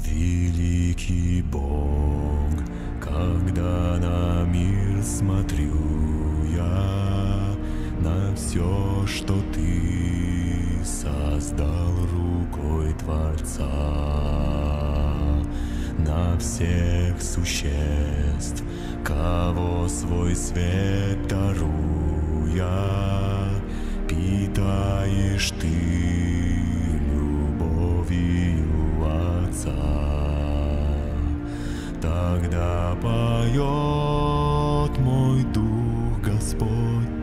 Великий Бог, когда на мир смотрю я, на все, что Ты создал рукой Творца, на всех существ, кого свой свет даруя, питаешь Ты любовью Отца. Тогда поет мой дух, Господь,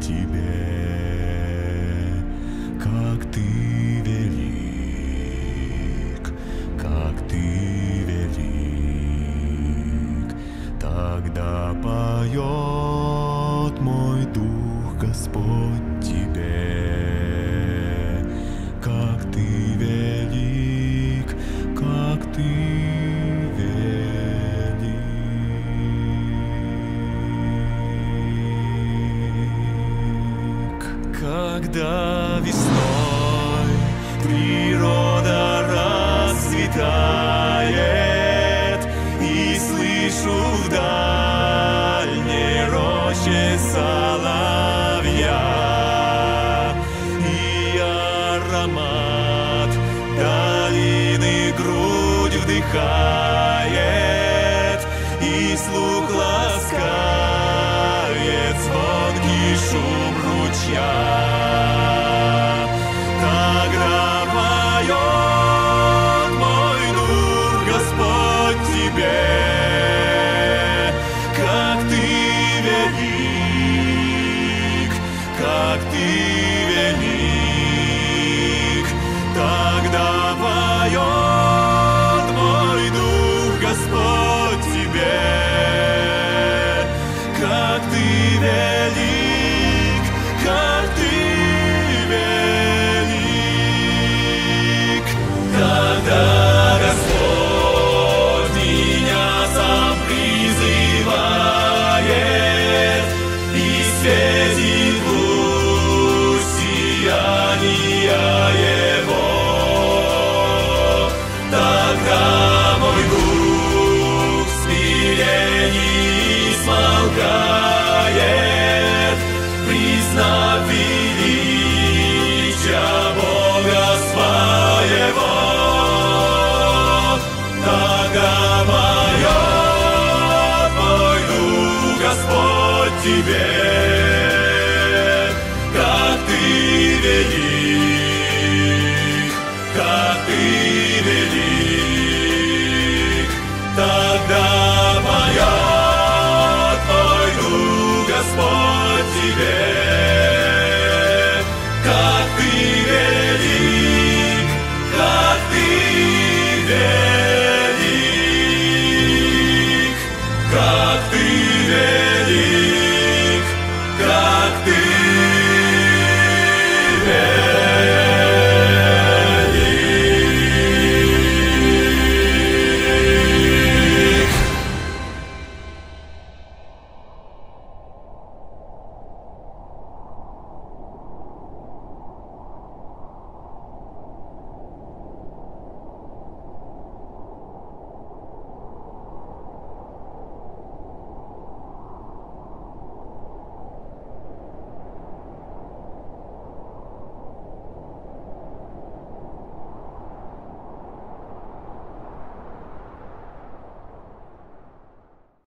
Тебе, как Ты велик, как Ты велик. Тогда поет мой дух, Господь, Тебе, как Ты велик, как Ты велик. Когда весной природа расцветает, и слышу в дальней роще соловья, и аромат долины грудь вдыхает, и слух ласкает звонкий шум ручья. Тогда поет мой дух, Господь, Тебе, как Ты велик, как Ты велик. Тогда поет мой дух, Господь, Тебе, как Ты велик, как Ты велик. Тогда Господь меня сам призывает, и светит луч сияния Его. Тогда мой дух в смирении смолкает, признав величия Бога своего. Тогда поет мой дух, Господь, Тебе, как Ты велик.